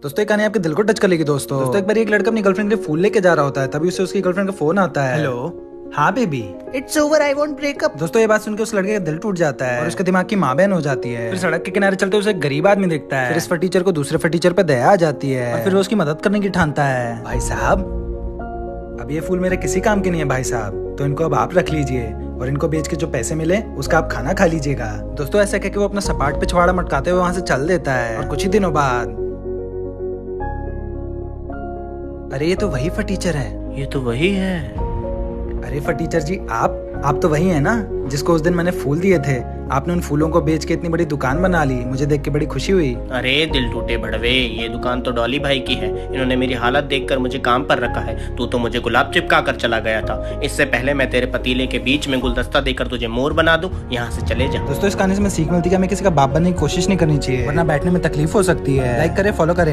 दोस्तों ये कहानी आपके दिल को टच कर लेगी। दोस्तों एक बार एक लड़का अपनी गर्लफ्रेंड के लिए फूल लेके जा रहा होता है, तभी उसे उसकी गर्लफ्रेंड का फोन आता है। हेलो, हाँ baby, it's over, I want breakup. दोस्तों ये बात सुनकर उस लड़के का दिल टूट जाता है और उसके दिमाग की माँ बहन हो जाती है। फिर सड़क के किनारे चलते उसे एक गरीब आदमी दिखता है। फिर इस फटीचर को दूसरे फटीचर पे दया आ जाती है और फिर वो उसकी मदद करने की ठानता है। भाई साहब, अब ये फूल मेरे किसी काम के नहीं है भाई साहब, तो इनको अब आप रख लीजिए और इनको बेच के जो पैसे मिले उसका आप खाना खा लीजिएगा। दोस्तों ऐसा कहकर वो अपना सपाट पिछवाड़ा मटकाते हुए वहां से चल देता है। और कुछ ही दिनों बाद, अरे ये तो वही फटीचर है। ये तो वही है। अरे फटीचर जी, आप तो वही है ना जिसको उस दिन मैंने फूल दिए थे। आपने उन फूलों को बेच के इतनी बड़ी दुकान बना ली, मुझे देख के बड़ी खुशी हुई। अरे दिल टूटे भड़वे, ये दुकान तो डॉली भाई की है। इन्होंने मेरी हालत देखकर मुझे काम पर रखा है। तू तो मुझे गुलाब चिपका कर चला गया था। इससे पहले मैं तेरे पतीले के बीच में गुलदस्ता देकर तुझे मोर बना दूं। यहाँ से चले जा। दोस्तों इस कहानी से हमें सीख मिलती है कि हमें किसी का बाप बनने की कोशिश नहीं करनी चाहिए, वरना बैठने में तकलीफ हो सकती है। लाइक करें, फॉलो करें।